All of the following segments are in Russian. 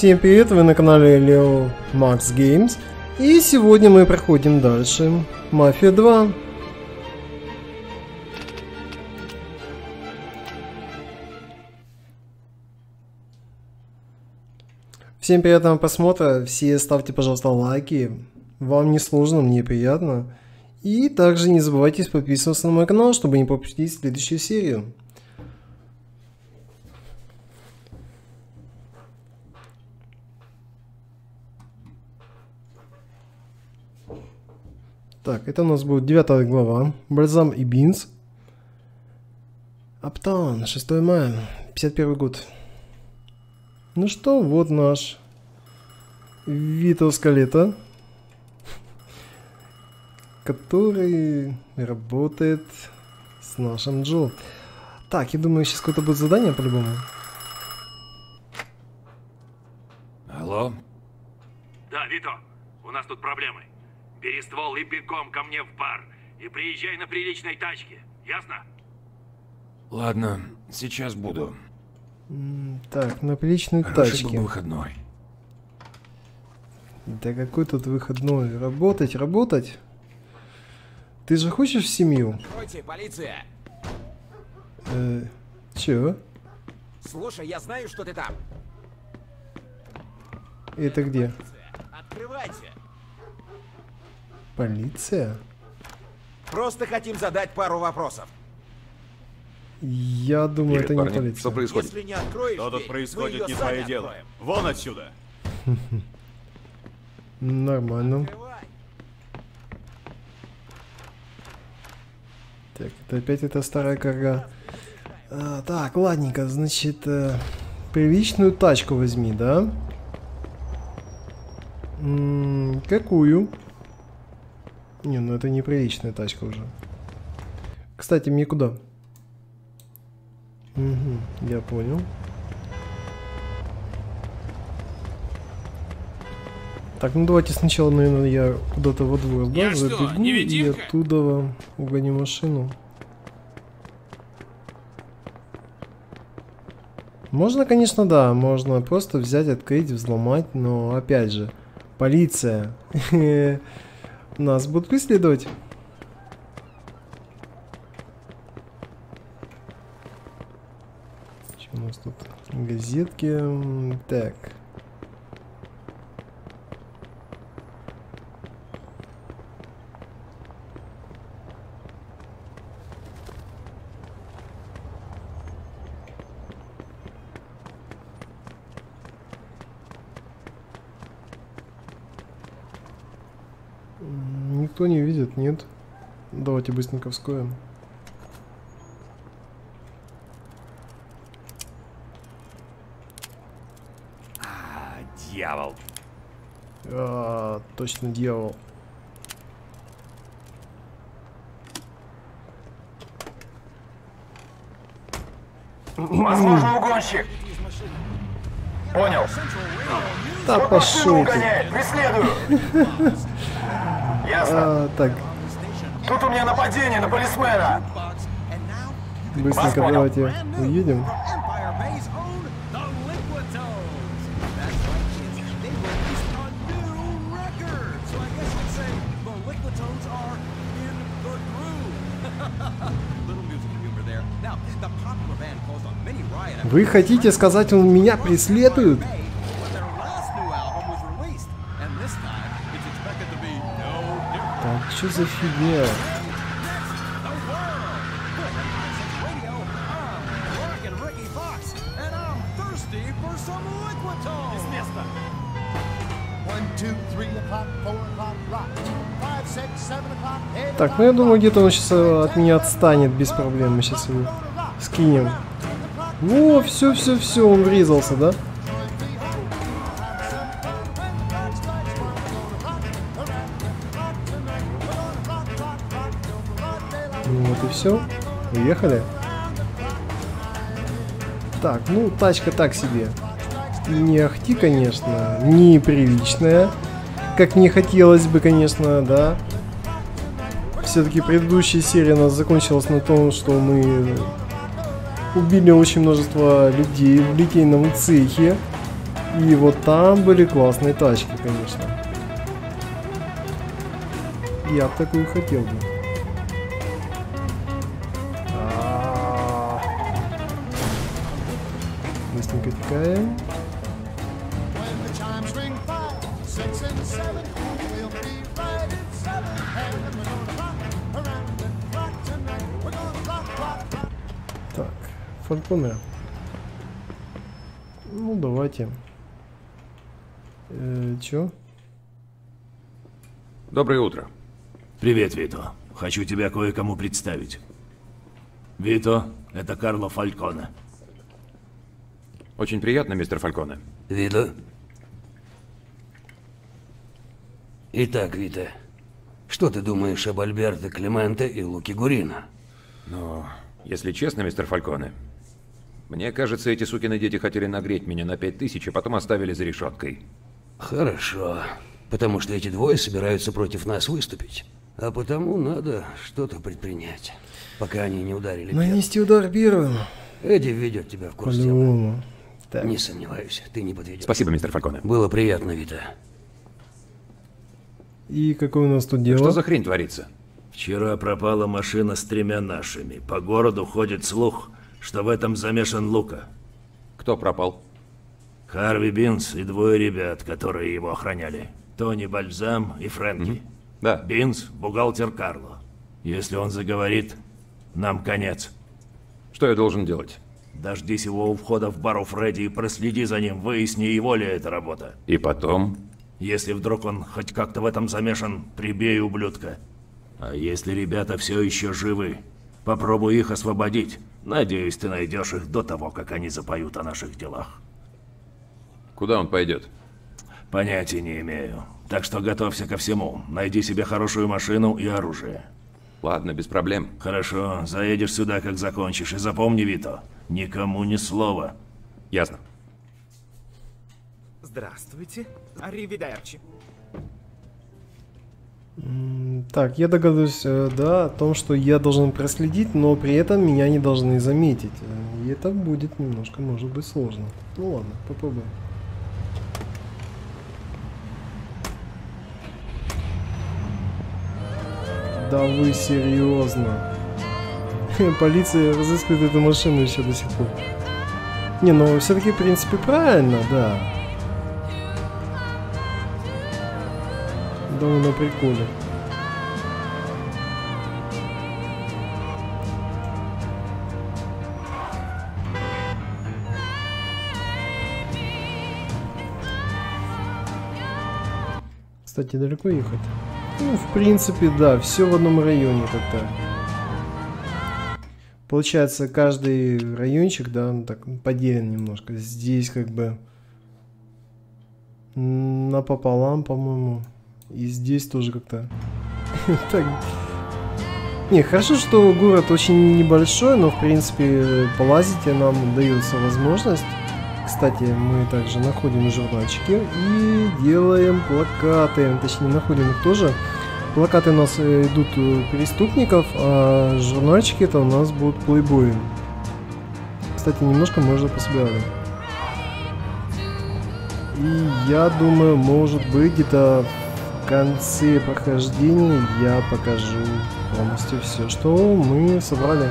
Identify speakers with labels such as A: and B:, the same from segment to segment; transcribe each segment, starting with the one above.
A: Всем привет, вы на канале Leo Max Games. И сегодня мы проходим дальше Мафия 2. Всем приятного просмотра, все ставьте, пожалуйста, лайки. Вам не сложно, мне приятно. И также не забывайте подписываться на мой канал, чтобы не пропустить следующую серию. Так, это у нас будет 9 глава. Бальзам и Бинс. Аптаун, 6 мая, 51 год. Ну что, вот наш Вито Скалета, который работает с нашим Джо. Так, я думаю, сейчас какое-то будет задание по-любому.
B: Алло?
C: Да, Вито, у нас тут проблемы. Бери ствол и бегом ко мне в бар. И приезжай на приличной тачке. Ясно?
B: Ладно, сейчас буду.
A: Так, на приличной
B: Хороший
A: тачке.
B: был выходной.
A: Да какой тут выходной? Работать, работать? Ты же хочешь в семью?
D: Откройте, полиция!
A: Чё?
D: Слушай, я знаю, что ты там.
A: Это где?
D: Открывайте!
A: Полиция?
D: Просто хотим задать пару вопросов.
A: Я думаю,
B: Привет,
A: это не
B: парни.
A: полиция.
B: Что происходит?
D: Если не откроешь
E: Что тут
D: дверь,
E: происходит,
D: мы
E: не
D: её
E: твое
D: сами
E: дело.
D: откроем.
E: Вон отсюда.
A: Нормально.
D: Открывай.
A: Так, это опять эта старая корга. Так, ладненько, значит, приличную тачку возьми, да? Какую? Не, ну это неприличная тачка уже. Кстати, мне куда? Угу, я понял. Так, ну давайте сначала, наверное, я куда-то во двор, да,
F: Я что,
A: забегу и
F: невидимка?
A: оттуда угоню машину. Можно, конечно, да, можно просто взять, открыть, взломать, но опять же, полиция нас будут преследовать. Что у нас тут? Газетки. Так. Никто не видит, нет? Давайте быстренько вскроем.
E: Дьявол.
A: Точно дьявол.
G: Возможно, угонщик. Понял.
A: Да пошел ты.
G: Гоняет, преследую. Ясно.
A: Так,
G: Тут у меня нападение на полисмена.
A: быстренько
G: понял.
A: давайте уедем. Вы хотите сказать, он меня преследует? Так, что за фигня? Так, ну я думаю, где-то он сейчас от меня отстанет без проблем. Мы сейчас его скинем. О, все, он врезался, да? Ну вот и все. Уехали. Так, ну тачка так себе. Не ахти, конечно, неприличная, как мне хотелось бы, конечно, да. Все-таки предыдущая серия у нас закончилась на том, что мы убили очень множество людей в литейном цехе. И вот там были классные тачки, конечно. Я бы такую хотел бы. Быстренько текаем. Так, Фальконе. Ну, давайте. Чё?
B: Доброе утро.
E: Привет, Вито. Хочу тебя кое-кому представить. Вито, это Карло Фальконе.
B: Очень приятно, мистер Фальконе.
F: Вито? Итак, Вито, что ты думаешь об Альберто Клементе и Луки Гурино?
B: Но, если честно, мистер Фальконе, мне кажется, эти сукины дети хотели нагреть меня на 5000, а потом оставили за решеткой.
F: Хорошо, потому что эти двое собираются против нас выступить. А потому надо что-то предпринять, пока они не ударили первым.
A: Нанести удар первым.
F: Эдди введет тебя в курс дела.
A: По-любому. Так.
F: Не сомневаюсь, ты не подведешь.
B: Спасибо, мистер Фальконе.
F: Было приятно, Вито.
A: И какое у нас тут дело?
B: Что за хрень творится?
E: Вчера пропала машина с 3 нашими. По городу ходит слух, что в этом замешан Лука.
B: Кто пропал?
E: Харви Бинс и 2 ребят, которые его охраняли. Тони Бальзам и Фрэнки.
B: Да.
E: Бинс – бухгалтер Карло. Если он заговорит, нам конец.
B: Что я должен делать?
E: Дождись его у входа в бар у Фредди и проследи за ним, выясни, его ли это работа.
B: И потом?
E: Если вдруг он хоть как-то в этом замешан, прибей ублюдка. А если ребята все еще живы, попробуй их освободить. Надеюсь, ты найдешь их до того, как они запоют о наших делах.
B: Куда он пойдет?
E: Понятия не имею. Так что готовься ко всему. Найди себе хорошую машину и оружие.
B: Ладно, без проблем.
E: Хорошо, заедешь сюда, как закончишь. И запомни, Вито, никому ни слова.
B: Ясно.
D: Здравствуйте. Аривидерчи.
A: Так, я догадываюсь, да, о том, что я должен проследить, но при этом меня не должны заметить. И это будет немножко, может быть, сложно. Ну ладно, попробуем. Да вы серьезно? Полиция разыскивает эту машину еще до сих пор. Не, ну все-таки в принципе правильно, да. Да, на приколе. Кстати, далеко ехать? Ну, в принципе, да, все в одном районе как-то. Получается, каждый райончик, да, он так поделен немножко. Здесь как бы напополам, по-моему. И здесь тоже как-то. Так. Не, хорошо, что город очень небольшой, но в принципе полазить нам дается возможность. Кстати, мы также находим журнальчики и делаем плакаты. Точнее, находим их тоже. Плакаты у нас идут преступников, а журнальчики это у нас будут плейбои. Кстати, немножко можно пособирать. И я думаю, может быть, где-то в конце прохождения я покажу полностью все, что мы собрали.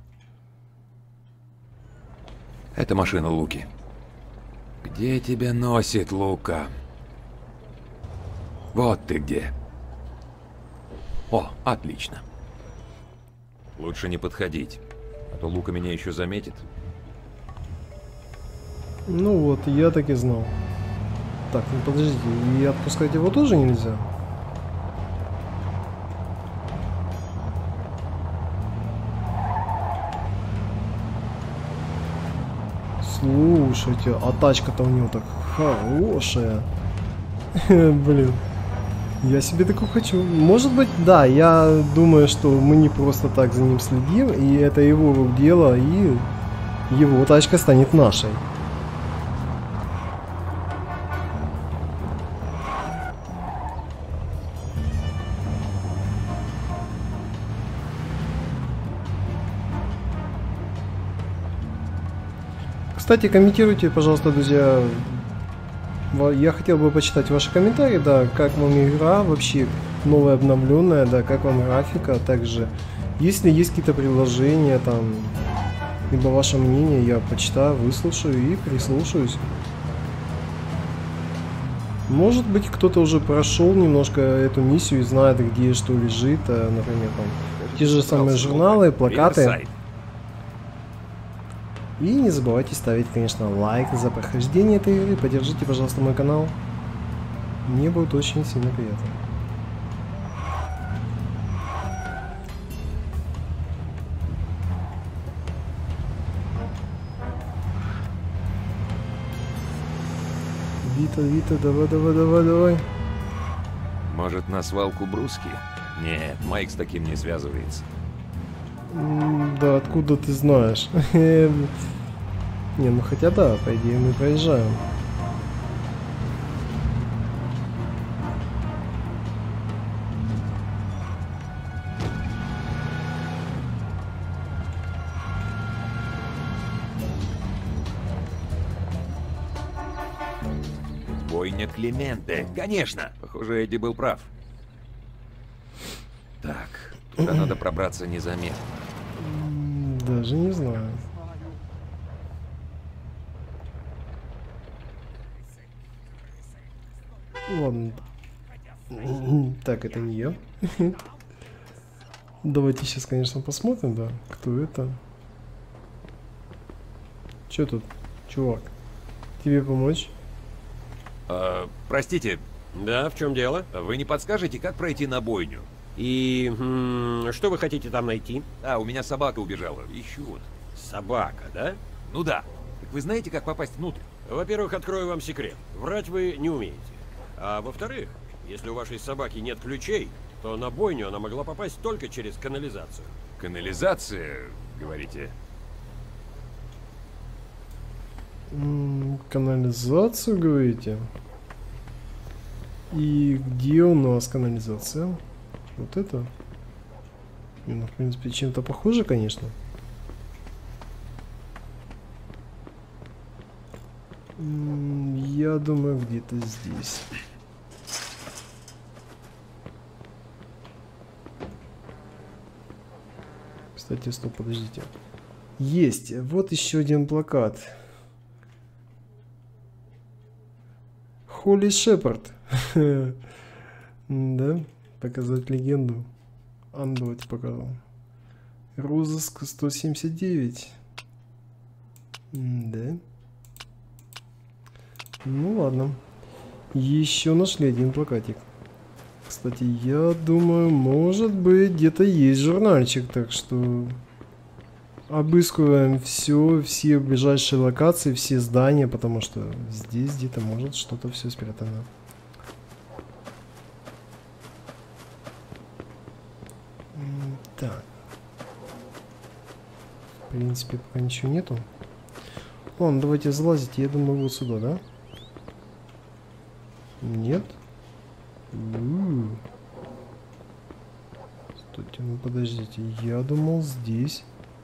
B: Это машина Луки. Где тебя носит, Лука? Вот ты где. О, отлично. Лучше не подходить, а то Лука меня еще заметит.
A: Ну вот, я так и знал. Так, ну подождите, и отпускать его тоже нельзя? Слушайте, а тачка-то у него так хорошая. Блин. Я себе такую хочу. Может быть, да, я думаю, что мы не просто так за ним следим, и это его рук дело, и его тачка станет нашей. Кстати, комментируйте, пожалуйста, друзья, Я хотел бы почитать ваши комментарии, да, как вам игра вообще новая, обновленная, да, как вам графика, а также если есть какие-то предложения там, либо ваше мнение, я почитаю, выслушаю и прислушаюсь. Может быть, кто-то уже прошел немножко эту миссию и знает, где что лежит, например, там, те же самые журналы, плакаты. И не забывайте ставить, конечно, лайк за прохождение этой игры. Поддержите, пожалуйста, мой канал. Мне будет очень сильно приятно. Вита, давай.
B: Может, на свалку бруски? Нет, Майк с таким не связывается.
A: Да, откуда ты знаешь? Не, ну хотя да, по идее мы проезжаем.
B: Бойня Клементе, конечно. Похоже, Эдди был прав. Так, туда надо пробраться незаметно.
A: Даже не знаю. Ладно. Так, это не я. Давайте сейчас, конечно, посмотрим, да, кто это. Че тут, чувак? Тебе помочь?
B: Простите,
H: Да, в чем дело?
B: вы не подскажете, как пройти на бойню?
H: И что вы хотите там найти?
B: А, у меня собака убежала. Ищу вот.
H: Собака, да?
B: Ну да. Так вы знаете, как попасть внутрь?
H: Во-первых, открою вам секрет. Врать вы не умеете. А во-вторых, если у вашей собаки нет ключей, то на бойню она могла попасть только через канализацию.
B: Канализация, говорите?
A: Канализацию, говорите? И где у нас канализация? Вот это? Ну, в принципе, чем-то похоже, конечно. Я думаю, где-то здесь. Кстати, стоп, подождите. Есть. Вот еще один плакат. Холли Шепард. Да? Показать легенду. Давайте покажу. Розыск 179. Да. Ну ладно. Еще нашли один плакатик. Кстати, я думаю, может быть, где-то есть журнальчик, так что обыскиваем все ближайшие локации, все здания, потому что здесь где-то может что-то все спрятано. Так. В принципе, пока ничего нету. Ладно, давайте залазить. Я думаю, вот сюда, да? Нет? Стойте, ну подождите. Я думал здесь.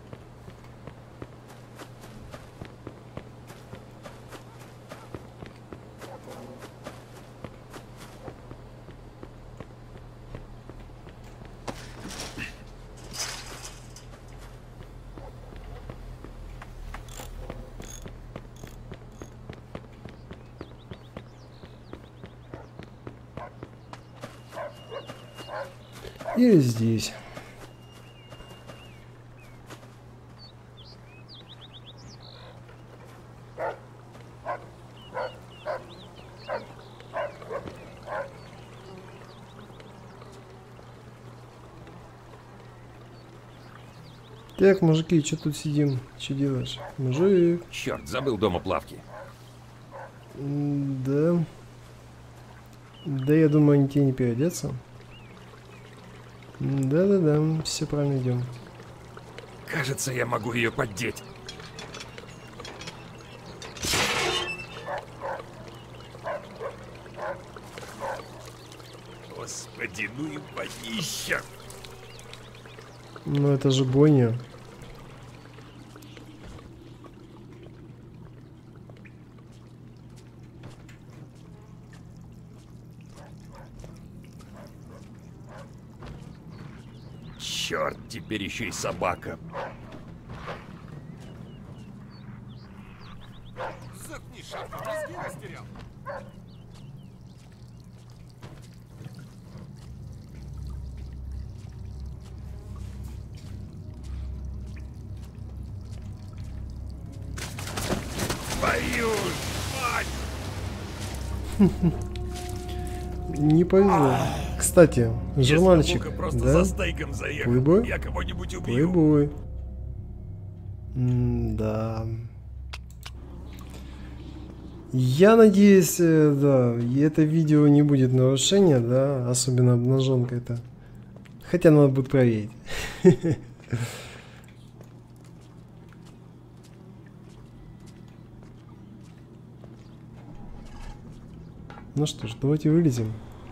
A: Или здесь. Так, мужики, что тут сидим? Что делаешь? Мужик.
B: Черт, забыл дома плавки.
A: Да. Да, я думаю, они тебе не переодеться. Да-да-да, все правильно идем.
B: Кажется, я могу ее поддеть. Господи, ну и водища!
A: Ну это же бойня.
B: Черт, теперь еще и собака.
I: Заткни шапку, мозги растерял.
B: Твою мать!
A: Не повезло. Кстати, журнальчик,
B: Если просто
A: да?
B: за стейком заехал,
A: Плейбой?
B: я кого-нибудь убью.
A: Плейбой. Да. Я надеюсь, да, и это видео не будет нарушения, да, особенно обнаженка это. Хотя надо будет проверить. Ну что ж, давайте вылезем.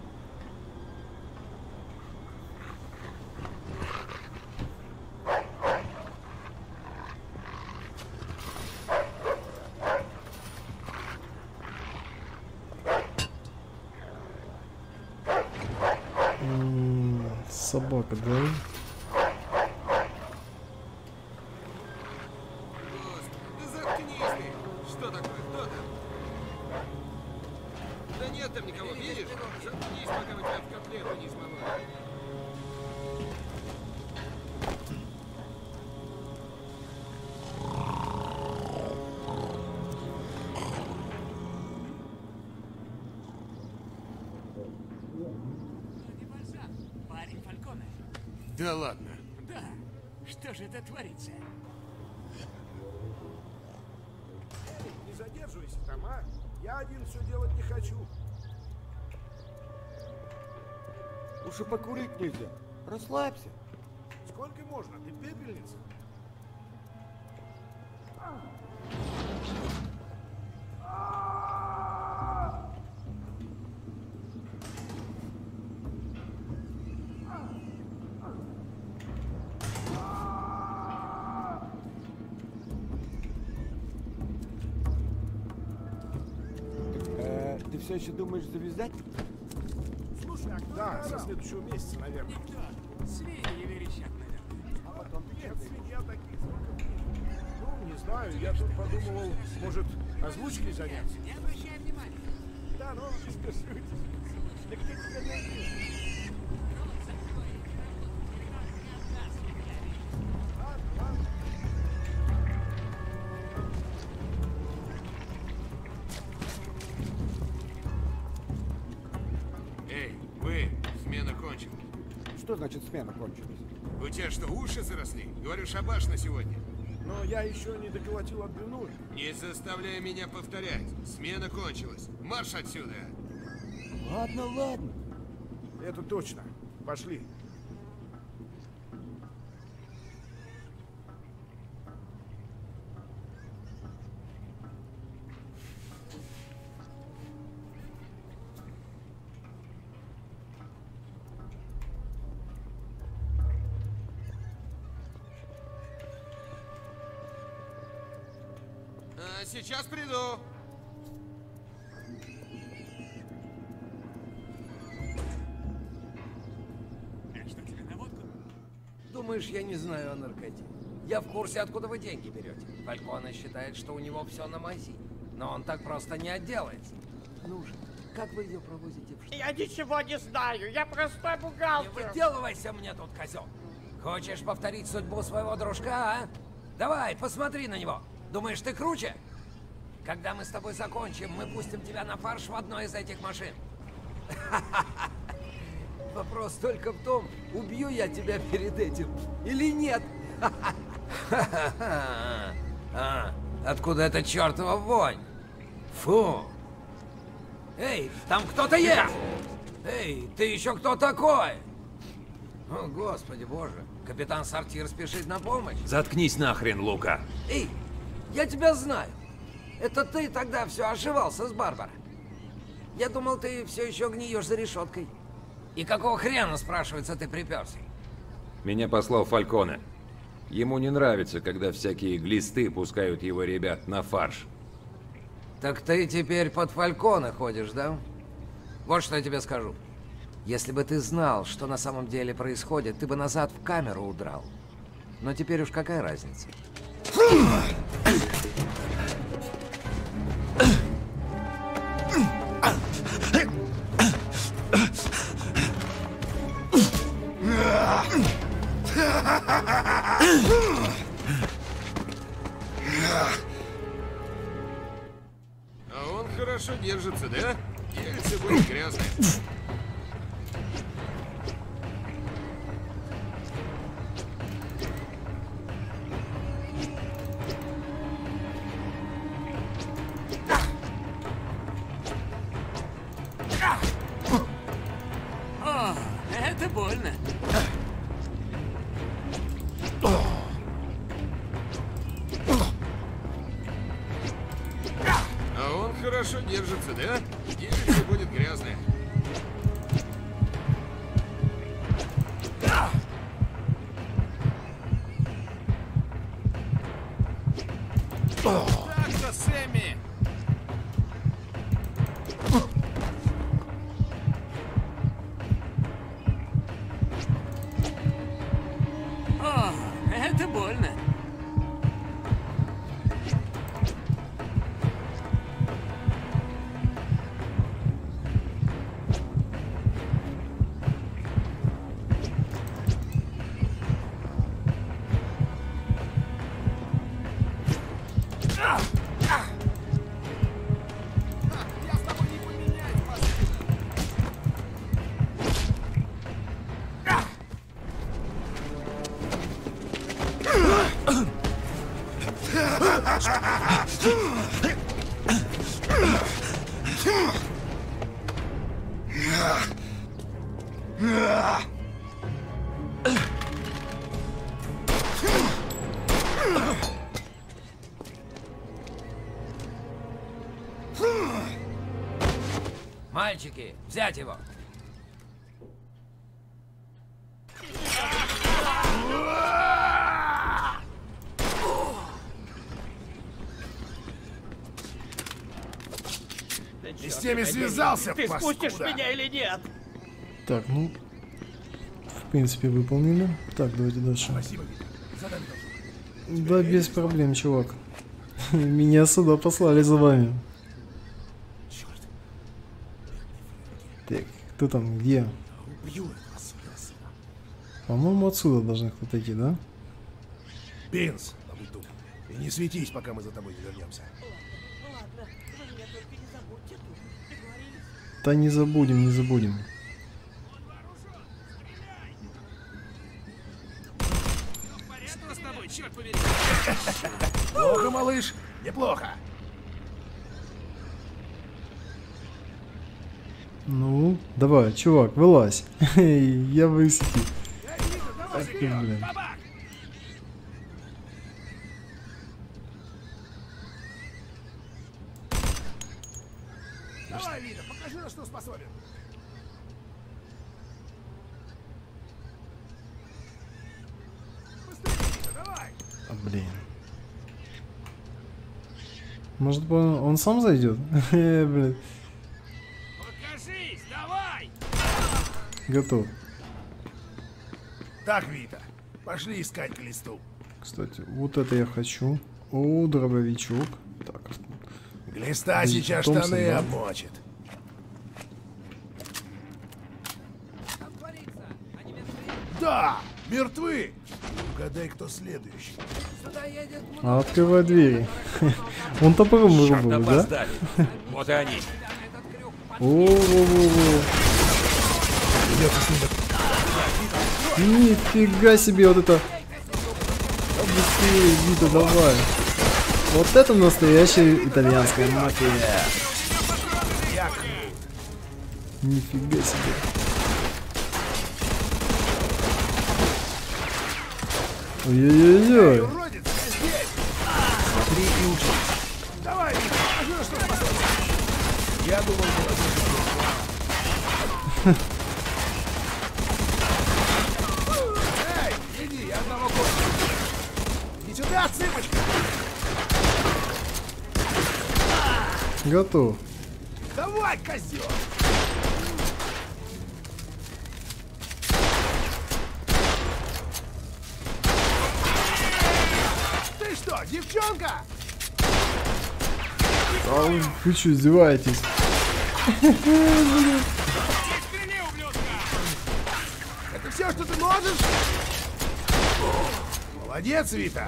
A: Собака, да?
I: Да заткнись ты! Что такое? Кто там? Да нет там никого, видишь? Заткнись, пока мы тебя в котлету не сломали.
J: Парень Фальконе.
I: Да ладно.
J: Да. Что же это творится?
K: Не задерживайся там, а? Я один все делать не хочу.
L: Лучше покурить нельзя. Расслабься.
K: Сколько можно? Ты пепельница?
L: Ты все еще думаешь завязать?
K: Слушай, да, со следующего месяца, наверное.
J: Свиньи верещат, наверное.
K: А потом нет, свинья таких. Ну, не знаю, я тут подумывал, может, озвучкой заняться.
J: Не обращай внимания.
K: Да, ну, скажите. Да кто тебя не обидит?
I: Эй, вы, смена кончилась.
L: Что значит смена кончилась?
I: У тебя что, уши заросли? Говорю, шабаш на сегодня.
K: Но я еще не доколотил отбивную.
I: Не заставляй меня повторять. Смена кончилась. Марш отсюда.
L: Ладно, ладно.
K: Это точно. Пошли.
I: Сейчас приду.
J: Что тебе на водку?
F: Думаешь, я не знаю о наркоте? Я в курсе, откуда вы деньги берете. Фальконе считает, что у него все на мази. Но он так просто не отделается. Ну же, как вы ее провозите в Штаты?
M: Я ничего не знаю, я простой
F: Не
M: бухгалтер.
F: выделывайся мне тут, козел. Хочешь повторить судьбу своего дружка, а? Давай, посмотри на него. Думаешь, ты круче? Когда мы с тобой закончим, мы пустим тебя на фарш в одной из этих машин. Вопрос только в том, убью я тебя перед этим или нет. Откуда эта чертова вонь? Фу. Эй, там кто-то есть! Эй, ты еще кто такой? О, господи боже. Капитан Сортир спешит на помощь.
B: Заткнись нахрен, Лука.
F: Эй, я тебя знаю. Это ты тогда все ошивался с Барбарой. Я думал, ты все еще гниешь за решеткой. И какого хрена, спрашивается, ты приперся?
B: Меня послал Фальконе. Ему не нравится, когда всякие глисты пускают его ребят на фарш.
F: Так ты теперь под Фальконе ходишь, да? Вот что я тебе скажу. Если бы ты знал, что на самом деле происходит, ты бы назад в камеру удрал. Но теперь уж какая разница?
I: А он хорошо держится, да? Яйца будут грязные.
J: О, это больно.
I: А он хорошо держится, да? Яйца будет грязные.
K: Так-то, Сэмми!
J: О, это больно.
K: Я с тобой не поменяюсь,
F: Мальчики, взять его!
K: И с теми связался,
M: Ты спустишь
K: паскуда.
M: меня или нет?
A: Так, ну, в принципе, выполнили. Так, давайте дальше.
K: Спасибо, Витя. Задай мне.
A: Да, без проблем, чувак. Меня сюда послали за вами.
K: Черт.
A: Так, кто там, где?
K: Убью этого сукина сына.
A: По-моему, отсюда должны кто-то идти, да?
K: Бинс, побудь тут. И не светись, пока мы за тобой не вернемся.
M: Ладно, вы меня только не забудьте тут. Договорились?
A: Да не забудем, не забудем.
J: Что с тобой, черт побери?
K: Плохо, малыш, неплохо.
A: Ну, давай, чувак, вылазь. Я высети. Ах ты, блин.
K: Давай, Вита, покажи, на что способен. Быстрее, Вита, давай.
A: А, блин. Может быть, он сам зайдет? Блин.
J: Покажись, давай!
A: Готов.
K: Так, Вита, пошли искать глисту.
A: Кстати, вот это я хочу. О, дробовичок. Так.
K: Глиста
A: Блин,
K: сейчас
A: Томпсон,
K: штаны
A: да?
K: обмочит. Да, мертвы. Угадай, кто следующий.
F: Сюда едет
A: А открывай двери. Он топором
B: Черт,
A: вырубил, да?
B: опоздали. Вот и они.
A: О-о-о-о. Нифига себе вот это. А быстрее, Вита, давай. Вот это настоящая итальянская мафия. Нифига себе. Ой-ой-ой-ой.
K: Уродец, я здесь. Смотри и учи. Давай, Вита, покажи, на что способен. Я думал, Эй, иди, я одного кончил. Иди сюда, цыпочка.
A: Готов.
K: Давай, козел. что, девчонка?
A: А вы что, издеваетесь?
K: Это все, что ты можешь? Молодец, Вита.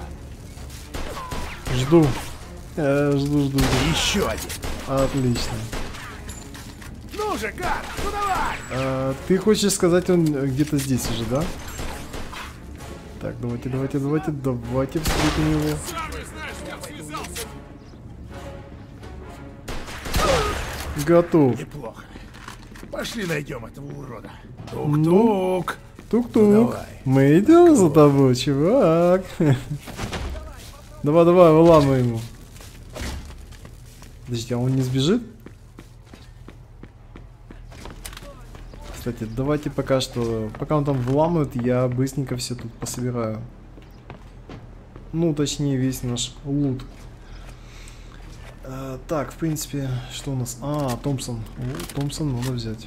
A: Жду. Жду.
K: Еще один.
A: Отлично.
K: Ну же, Кар, ну давай.
A: Ты хочешь сказать, он где-то здесь уже, да? Так, давайте встретим его. Готов.
K: Неплохо. Пошли найдем этого урода.
A: Тук-тук. Тук-тук.
K: Ну, давай.
A: Мы идем за тобой, чувак. Давай, выламывай ему. Подождите, а он не сбежит? Кстати, давайте пока он там вламывает, я быстренько все тут пособираю. Ну, точнее, весь наш лут. Так, в принципе, что у нас? Томпсон. Томпсон надо взять.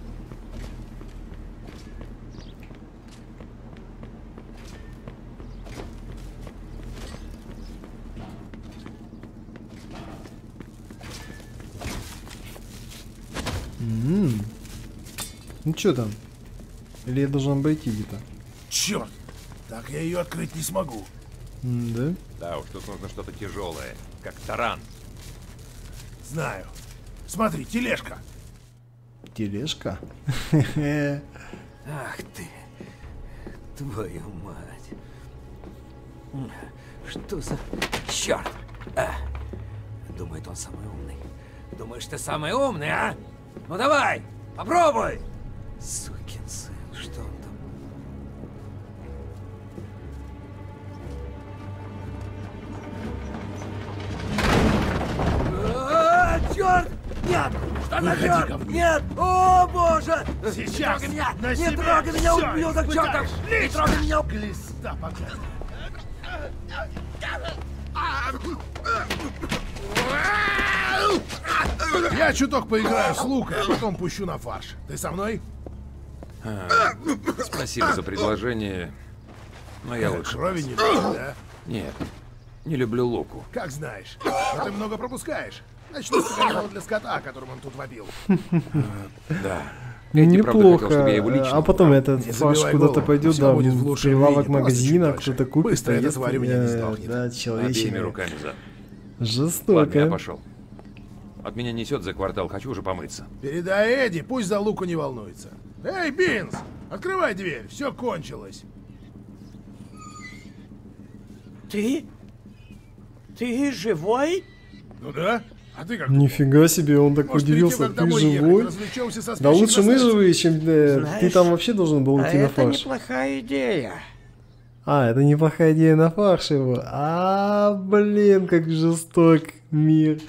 A: Ну что там? Или я должен обойти где-то?
K: Черт! Так я ее открыть не смогу.
A: Да?
B: Да уж, тут нужно что-то тяжелое, как таран.
K: Знаю. Смотри, тележка.
A: Тележка?
F: Ах ты, твою мать. Что за... Черт! Думает, он самый умный. Думаешь, ты самый умный, а? Ну давай, попробуй! Сукин сын, что он там? Черт! Нет! Что за черт? Нет! О, боже!
K: Сейчас!
F: Не трогай меня!
K: На
F: Не
K: себе
F: трогай меня,
K: всё
F: ублюдок чертов!
K: испытаешь.
F: Не трогай меня!
K: Глиста пока. Я чуток поиграю с луком, а потом пущу на фарш. Ты со мной?
B: Спасибо за предложение, но я лучше...
K: Крови не любишь, да?
B: Нет, не люблю луку.
K: Как знаешь. Но ты много пропускаешь. Начну с канала для скота, которым он тут вобил.
B: Да.
A: Неплохо. А потом этот фарш куда-то пойдет, да, в прилавок магазина, кто-то купит.
K: Быстро эта тварь у меня не сдохнет.
A: Да,
B: Обеими
A: человечек.
B: руками за.
A: Жестоко.
B: Ладно, я пошел. От меня несет за квартал, хочу уже помыться.
K: Передай Эдди, пусть за луку не волнуется. Эй, Бинс, открывай дверь, все кончилось.
M: Ты? Ты живой?
K: Ну да. А ты как?
A: Нифига себе, он так
K: Может,
A: удивился.
K: перед тем, как
A: Ты
K: домой ехать,
A: живой?
K: развлечемся со
A: Да
K: спящим
A: лучше мы
K: красавцем.
A: живые, чем ты
M: Знаешь,
A: там вообще должен был
M: А
A: идти на
M: это
A: фарш.
M: неплохая идея.
A: Это неплохая идея на фарш его. Блин, как жесток мир.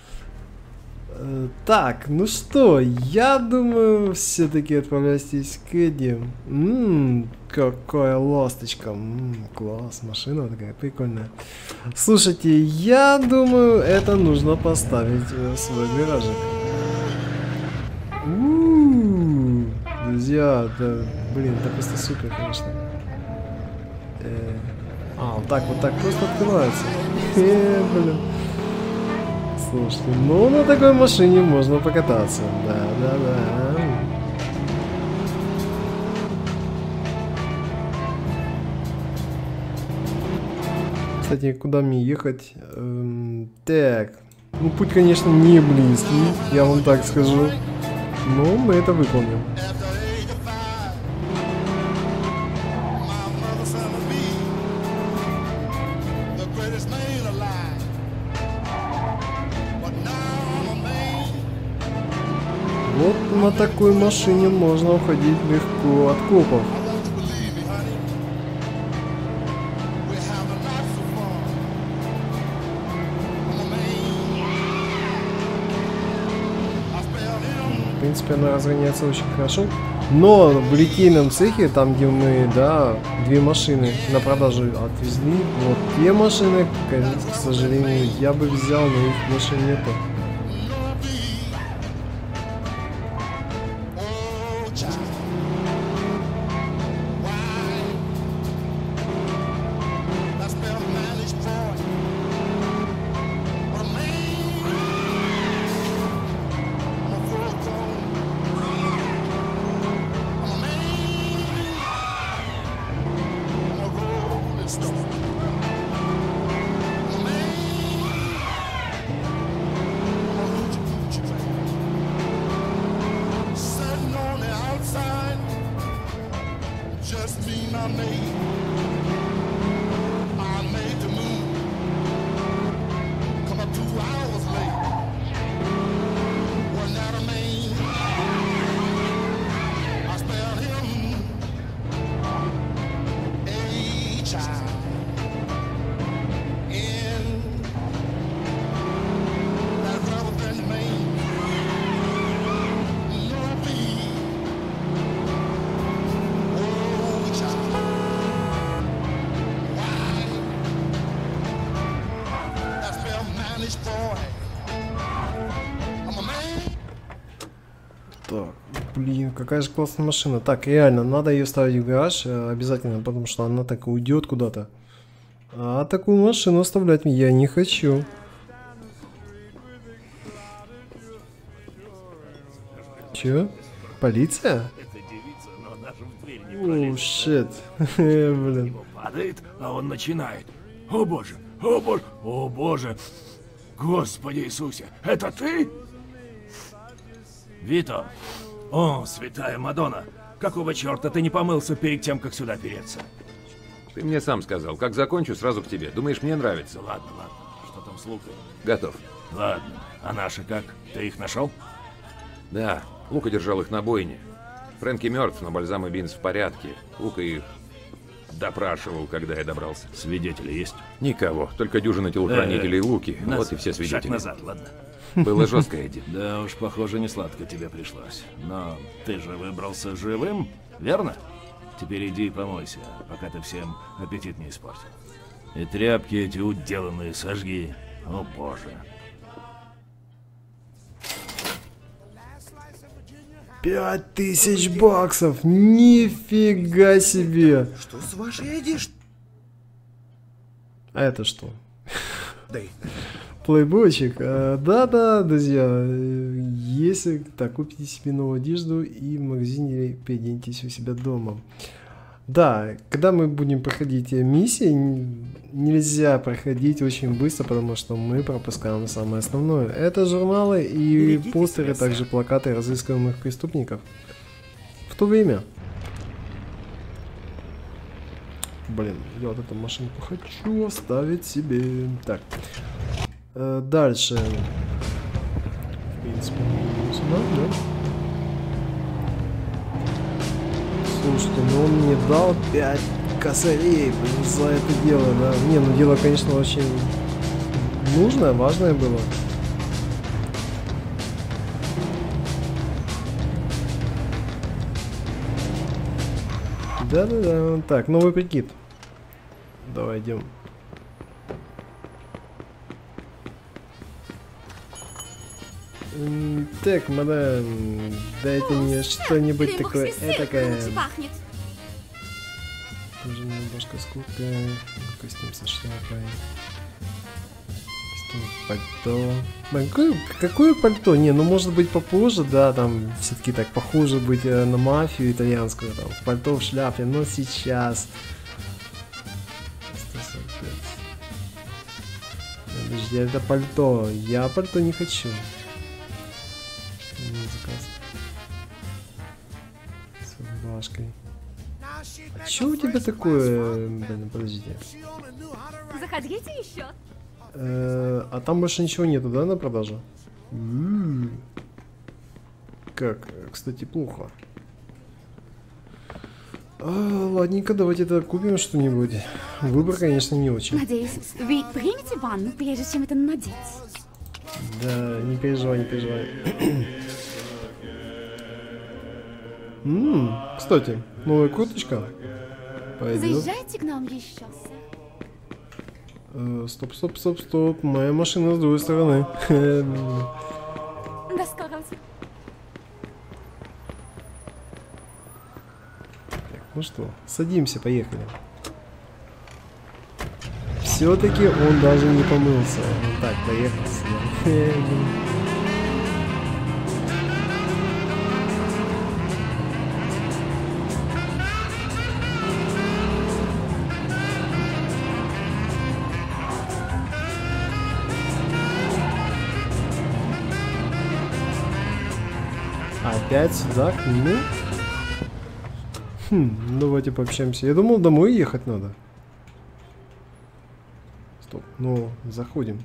A: Так, ну что, я думаю, все-таки отправляйтесь к Эдди. Какая ласточка. Класс, машина такая прикольная. Слушайте, я думаю, это нужно поставить в свой гаражик. Друзья, да, блин, это просто супер, конечно. Вот так просто открывается. Блин. Слушайте, ну на такой машине можно покататься. Да. Кстати, куда мне ехать? Так, ну путь, конечно, не близкий, я вам так скажу. Но мы это выполним. Вот на такой машине можно уходить легко от копов. В принципе, она разгоняется очень хорошо. Но в литейном цехе, там где мы, да, 2 машины на продажу отвезли, вот те машины, к сожалению, я бы взял, но их больше нету. Так, блин, какая же классная машина. Так, реально, надо ее ставить в гараж обязательно, потому что она так уйдет куда-то. А такую машину оставлять я не хочу. Чё? Полиция? О, щит. Блин.
E: Падает, а он начинает. О боже, о боже, о боже. Господи Иисусе, это ты? Вито! О, святая Мадонна! Какого черта ты не помылся перед тем, как сюда переться?
B: Ты мне сам сказал, как закончу, сразу к тебе. Думаешь, мне нравится?
E: Ладно, ладно. Что там с Лукой?
B: Готов.
E: Ладно. А наши как? Ты их нашел?
B: Да, Лука держал их на бойне. Фрэнки мертв, но Бальзам и Бинс в порядке. Лука их допрашивал, когда я добрался.
E: Свидетели есть?
B: Никого, только дюжина телохранителей Луки. Вот и все свидетели.
E: Шаг назад, ладно.
B: Было жестко, Эдди.
E: Да уж, похоже, не сладко тебе пришлось. Но ты же выбрался живым, верно? Теперь иди и помойся, пока ты всем аппетит не испортил. И тряпки эти уделанные сожги. О боже.
A: 5000 баксов! Нифига себе!
D: Что с вашей Эдди?
A: А это что?
D: Да.
A: Плейбойчик. Да-да, друзья. Если так, купите себе новую одежду и в магазине переоденьтесь у себя дома. Да, когда мы будем проходить миссии, нельзя проходить очень быстро, потому что мы пропускаем самое основное. Это журналы и постеры, также плакаты разыскиваемых преступников. В то время. Блин, я вот эту машинку хочу оставить себе. Так. Дальше. В принципе, сюда, да? Слушайте, ну он мне дал 5 косарей, блин, за это дело, да. Не, ну дело, конечно, очень нужное, важное было. Да-да-да. Так, новый прикид. Давай, идем. Так, мадам, дайте мне что-нибудь такое этакое. Кожаная рубашка с курткой, костюм со шляпой, костюм пальто. Какое пальто? Не, ну может быть попозже, да, там все-таки так похоже быть на мафию итальянскую, там, в пальто, в шляпе, но сейчас. 145. Подожди, это пальто, я пальто не хочу. Заказ. С рубашкой. А чё у тебя такое? Блин, подождите.
N: Заходите еще.
A: А там больше ничего нету, да, на продажу? Как? Кстати, плохо. Ладненько, давайте это купим что-нибудь. Выбор, конечно, не очень.
N: Надеюсь, вы примете ванну, прежде чем это надеть.
A: Да, не переживай, не переживай. Кстати, новая курточка. Пойдет.
N: Заезжайте к нам еще.
A: Стоп. Моя машина с другой стороны.
N: До скорого.
A: Так, ну что, садимся, поехали. Все-таки он даже не помылся. Так, поехали. Опять сюда, к нему? Давайте пообщаемся. Я думал, домой ехать надо. Стоп, ну, заходим.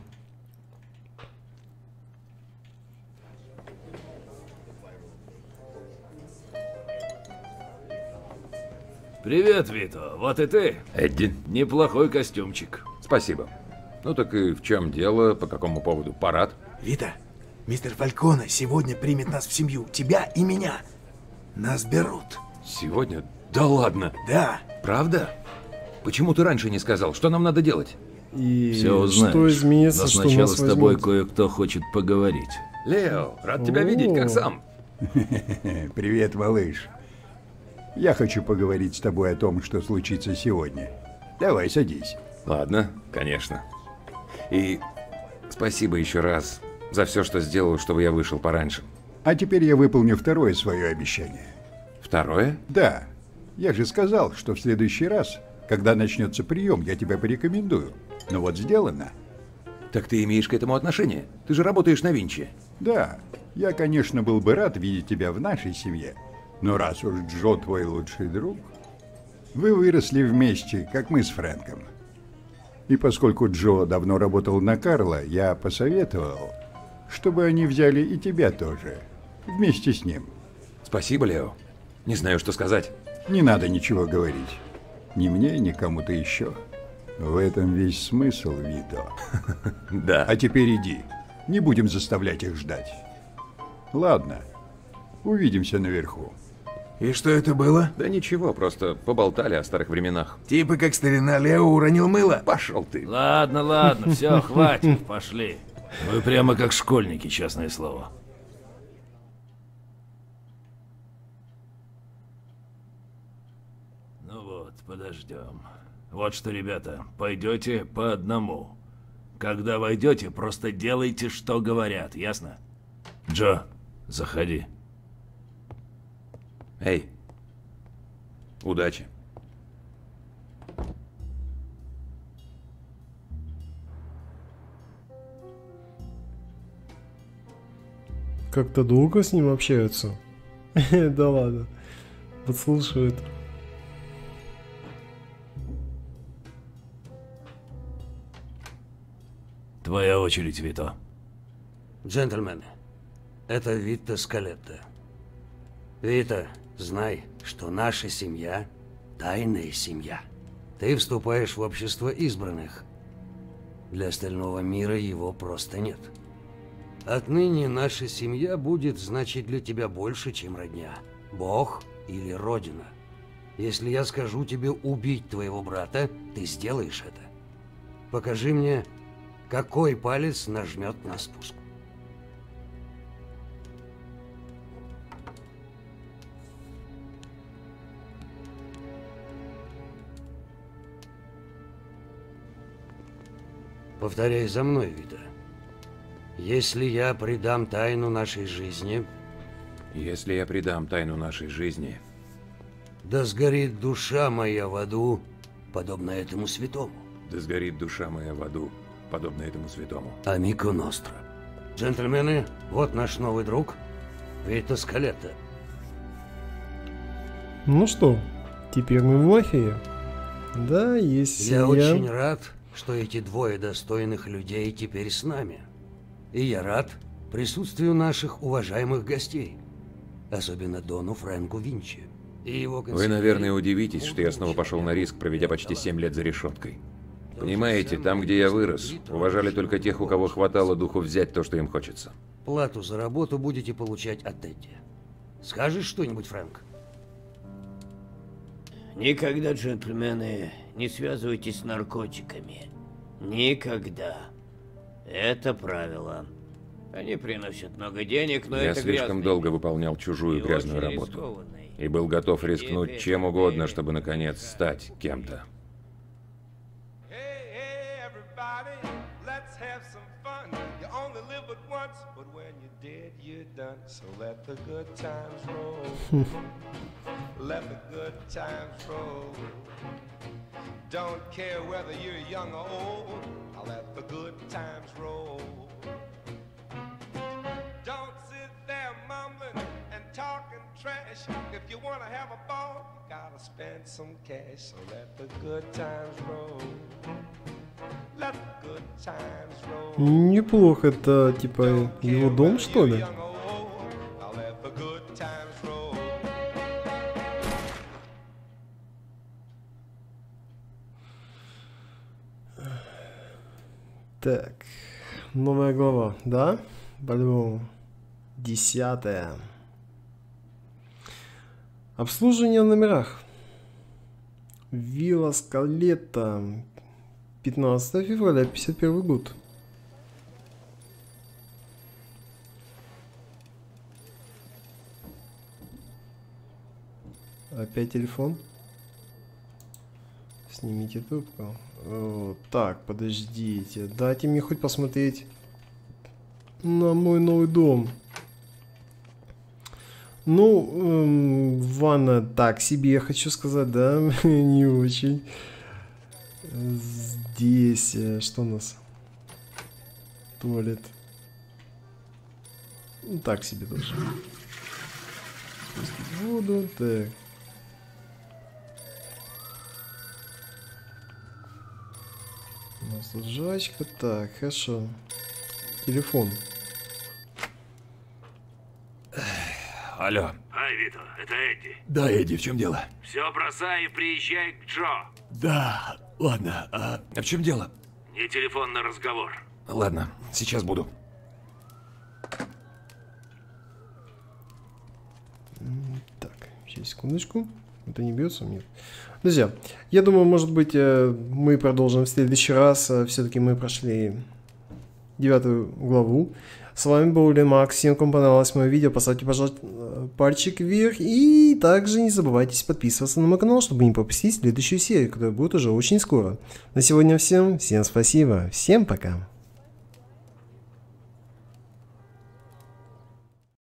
E: Привет, Вито. Вот и ты.
B: Эдди.
E: Неплохой костюмчик.
B: Спасибо. Ну так и в чем дело? По какому поводу? Парад?
D: Вита, мистер Фальконе сегодня примет нас в семью. Тебя и меня. Нас берут.
B: Сегодня? Да ладно.
D: Да.
B: Правда? Почему ты раньше не сказал? Что нам надо делать?
A: И
E: все узнаешь.
A: Что изменится,
E: Но
A: что
E: сначала
A: нас
E: с тобой
A: возьмут?
E: кое-кто хочет поговорить.
B: Лео, рад тебя видеть, как сам.
O: Привет, малыш. Я хочу поговорить с тобой о том, что случится сегодня. Давай, садись.
B: Ладно, конечно. И спасибо еще раз за все, что сделал, чтобы я вышел пораньше.
O: А теперь я выполню второе свое обещание.
B: Второе?
O: Да. Я же сказал, что в следующий раз, когда начнется прием, я тебя порекомендую. Ну вот сделано.
B: Так ты имеешь к этому отношение? Ты же работаешь на Винчи.
O: Да. Я, конечно, был бы рад видеть тебя в нашей семье. Но раз уж Джо твой лучший друг, вы выросли вместе, как мы с Фрэнком. И поскольку Джо давно работал на Карла, я посоветовал, чтобы они взяли и тебя тоже, вместе с ним.
B: Спасибо, Лео. Не знаю, что сказать.
O: Не надо ничего говорить. Ни мне, ни кому-то еще. В этом весь смысл, Вито.
B: Да.
O: А теперь иди. Не будем заставлять их ждать. Ладно. Увидимся наверху.
D: И что это было?
B: Да ничего, просто поболтали о старых временах.
D: Типа как старина Лео уронил мыло?
B: Пошел ты.
E: Ладно, ладно, все, хватит, пошли. Вы прямо как школьники, честное слово. Ну вот, подождем. Вот что, ребята, пойдете по одному. Когда войдете, просто делайте, что говорят, ясно? Джо, заходи.
B: Эй, удачи.
A: Как-то долго с ним общаются. Да ладно. Подслушивает.
E: Твоя очередь, Вито.
F: Джентльмены, это Вито Скалетто. Вито, знай, что наша семья – тайная семья. Ты вступаешь в общество избранных. Для остального мира его просто нет. Отныне наша семья будет значить для тебя больше, чем родня. Бог или Родина. Если я скажу тебе убить твоего брата, ты сделаешь это. Покажи мне, какой палец нажмет на спуск. Повторяй за мной, Вито. Если я предам тайну нашей жизни...
B: Если я предам тайну нашей жизни...
F: Да сгорит душа моя в аду, подобно этому святому.
B: Да сгорит душа моя в аду, подобно этому святому.
F: Амико Ностро. Джентльмены, вот наш новый друг, Вито Скалетто.
A: Ну что, теперь мы в Лахее. Да, есть
F: Я
A: семья.
F: очень рад, что эти двое достойных людей теперь с нами. И я рад присутствию наших уважаемых гостей. Особенно Дону Фрэнку Винчи. И его
B: Вы, наверное, удивитесь, что я снова пошел на риск, проведя почти 7 лет за решеткой. Понимаете, там, где я вырос, уважали только тех, у кого хватало духу взять то, что им хочется.
F: Плату за работу будете получать от Эдди. Скажешь что-нибудь, Фрэнк?
P: Никогда, джентльмены, не связывайтесь с наркотиками. Никогда. Это правило. Они приносят много денег, но
B: Я
P: это
B: слишком
P: грязный
B: долго выполнял чужую
P: и
B: грязную
P: очень
B: работу.
P: рискованный.
B: И был готов рискнуть чем угодно, чтобы, наконец, стать кем-то.
Q: So let the good times roll. Let the good times roll. Don't care whether you're young or old. I'll let the good times roll. Don't sit there mumbling and talking. cash. If you wanna have a ball, you gotta spend some cash. So let the good times roll. Let the good times roll.
A: Неплохо, это типа его дом, что ли?
Q: I'll let the good times roll.
A: Так, новая глава, да? По-любому. 10-я. Обслуживание в номерах. Вилла Скалетта. 15 февраля 51 год. Опять телефон. Снимите трубку. Так, подождите. Дайте мне хоть посмотреть на мой новый дом. Ну, ванна так себе, я хочу сказать, да? Не очень. Здесь, что у нас? Туалет. Ну, так себе тоже. Спустить воду, так. У нас тут жвачка. Так, хорошо. Телефон.
C: Алло. Ай, Вито, это Эдди.
E: Да, Эдди, в чем дело?
C: Все бросай и приезжай к Джо.
E: Да, ладно, а в чем дело?
C: Не телефонный разговор.
E: Ладно, сейчас буду.
A: Так, сейчас, секундочку. Это не бьется? Нет. Друзья, я думаю, может быть, мы продолжим в следующий раз. Все-таки мы прошли 9 главу. С вами был Макс. Всем, кому понравилось мое видео, поставьте, пожалуйста, пальчик вверх. И также не забывайте подписываться на мой канал, чтобы не пропустить следующую серию, которая будет уже очень скоро. На сегодня всем спасибо. Всем пока.